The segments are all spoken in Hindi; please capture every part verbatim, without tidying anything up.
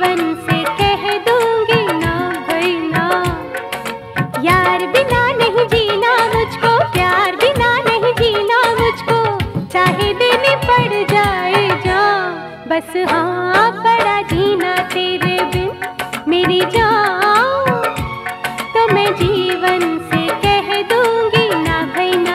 जीवन से कह दूंगी ना भाई ना। यार बिना नहीं जीना मुझको, प्यार बिना नहीं जीना मुझको, चाहे देनी पड़ जाए जान, बस हाँ पड़ा जीना तेरे बिन मेरी जान, तो मैं जीवन से कह दूंगी ना भाई ना।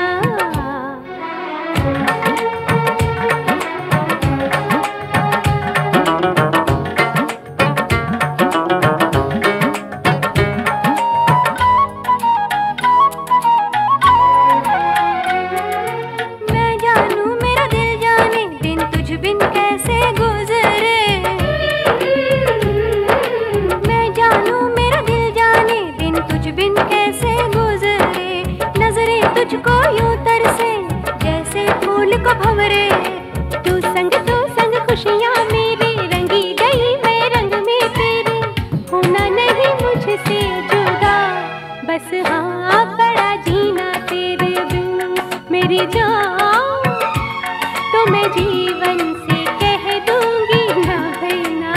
मैं जानू मेरा दिल जाने दिन तुझ बिन कैसे गुजरे, मैं जानू मेरा दिल जाने दिन तुझ बिन कैसे गुजरे, नजरें तुझको यूं तरसे जैसे फूल को भंवरे, तू संग तू संग खुशियां मेरी रंगी गई मैं रंग में तेरे, होना नहीं मुझसे जुदा, बस हाँ पड़ा जीना तेरे बिन मेरी जान, तो मैं जीवन से कह दूंगी ना भाई ना।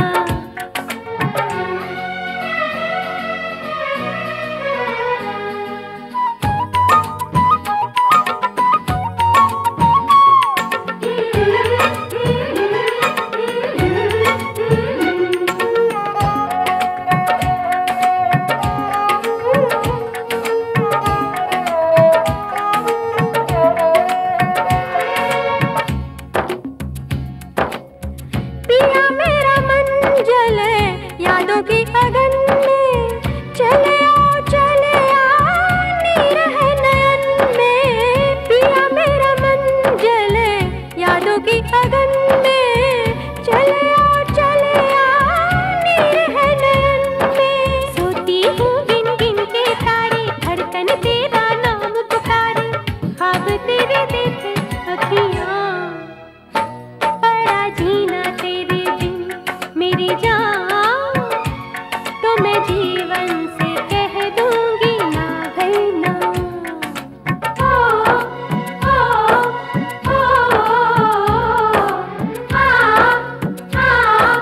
पिया मेरा मन जले यादों की अगन में, चले आओ चले आओ नीर है नयन में, पिया मेरा मन जले यादों की अगन में, चले आओ चले आओ नीर है नयन में, सोती हूँ गिन गिन के तारे, धड़कन तेरा नाम पुकारे, ख्वाब तेरे देखे अखियाँ, पड़ा जीना तेरे बिन मेरी जान, तो मैं जीवन से कह दूंगी ना भाई ना। ओ, ओ, ओ, आ, आ,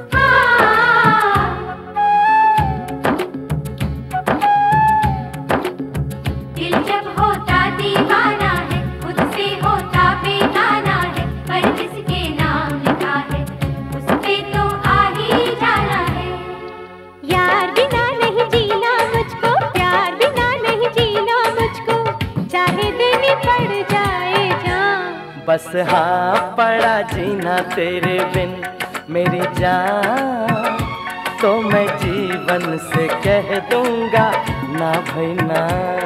आ। दिल जब होता दीवाना है, खुद से होता बेगाना है, पर जिसके नाम लिखा है उस पे तो आ ही जाना है। यार बिना नहीं जीना मुझको, प्यार बिना नहीं जीना मुझको, चाहे देनी पड़ जाए जान, बस हाँ पड़ा जीना तेरे बिन मेरी जान, तो मैं जीवन से कह दूंगा ना भाई ना।